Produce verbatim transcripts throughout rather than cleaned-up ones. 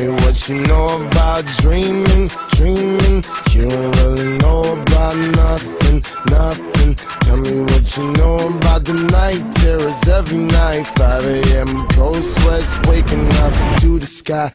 me what you know about dreaming, dreaming. You don't really know about nothing, nothing. Tell me what you know about the night terrors every night. five a m cold sweats waking up to the sky.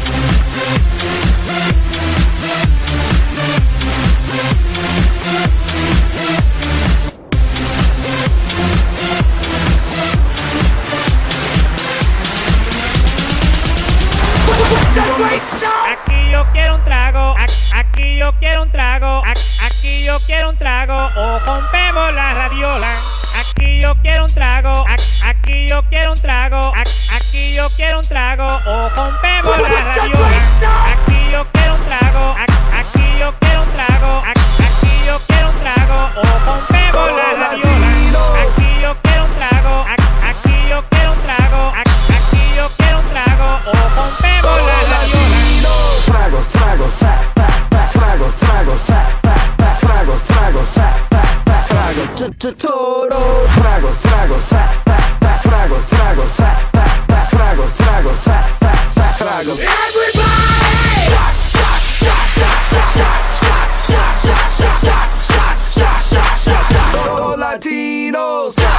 Aquí yo quiero un trago, aquí yo quiero un trago, aquí yo quiero un trago, o rompemos la radiola. Aquí yo quiero un trago, aquí yo quiero un trago, aquí yo quiero un trago, o rompemos la radiola. Aquí yo quiero un trago, aquí yo quiero un trago, aquí yo quiero un trago, o rompemos la radiola. Aquí yo quiero un trago, aquí yo quiero un trago, aquí yo quiero un trago, o rompemos la radiola. Tragos, tragos, tra, tra, tra, tragos, tragos, tra, tra, tra, tragos, tragos, tra, tra, tra, tragos, todos. Tragos, tragos, tra, tra, tra, tragos, tragos, tra, tra, tra, tragos, tragos, tra, tra, tra, tragos. Everybody! Shots, shots, shots, shots, shots, shots, shots, shots, shots, shots, shots, shots, shots, shots, shots. Todos latinos.